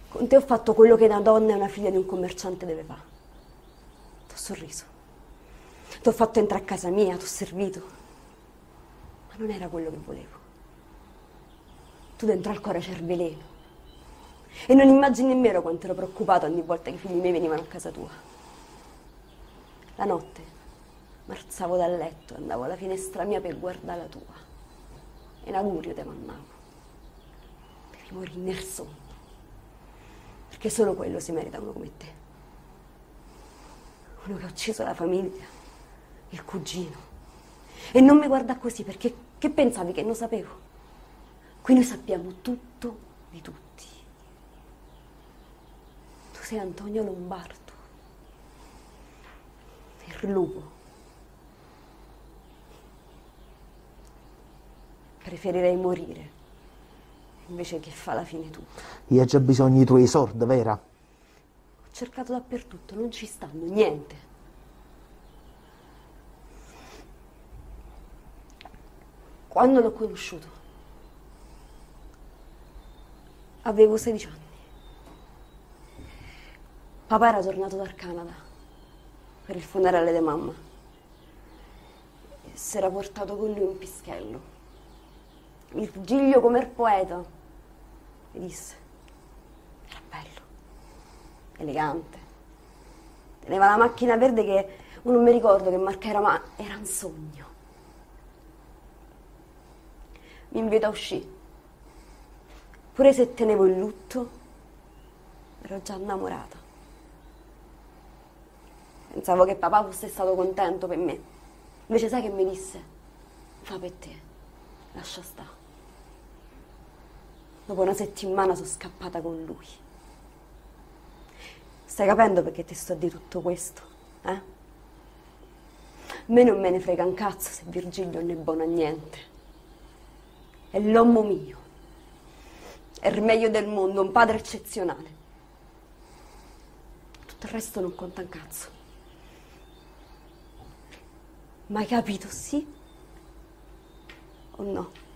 Con te ho fatto quello che una donna e una figlia di un commerciante deve fare. T'ho sorriso. T'ho fatto entrare a casa mia, t'ho servito. Ma non era quello che volevo. Tu dentro al cuore c'è il veleno. E non immagini nemmeno quanto ero preoccupata ogni volta che i figli miei venivano a casa tua. La notte m'alzavo dal letto, andavo alla finestra mia per guardare la tua. E in augurio te mandavo. Devi morire nel sonno. Perché solo quello si merita uno come te. Uno che ha ucciso la famiglia, il cugino. E non mi guarda così perché che pensavi che non sapevo? Qui noi sappiamo tutto di tutti. Tu sei Antonio Lombardo, il lupo. Preferirei morire invece che fa la fine tu. Io ho già bisogno dei tuoi soldi, vera? Ho cercato dappertutto, non ci stanno, niente. Quando l'ho conosciuto, avevo 16 anni. Papà era tornato dal Canada per il funerale di mamma. E si era portato con lui un pischello. Virgilio come il poeta. Mi disse, era bello, elegante. Teneva la macchina verde che non mi ricordo che marca era, ma era un sogno. Mi invitò a uscire. Pure se tenevo il lutto, ero già innamorata. Pensavo che papà fosse stato contento per me. Invece sai che mi disse? Fa per te, lascia stare. Dopo una settimana sono scappata con lui. Stai capendo perché ti sto di tutto questo? Eh? A me non me ne frega un cazzo se Virgilio non è buono a niente. È l'uomo mio. È il meglio del mondo, un padre eccezionale. Tutto il resto non conta un cazzo. Ma hai capito, sì o no?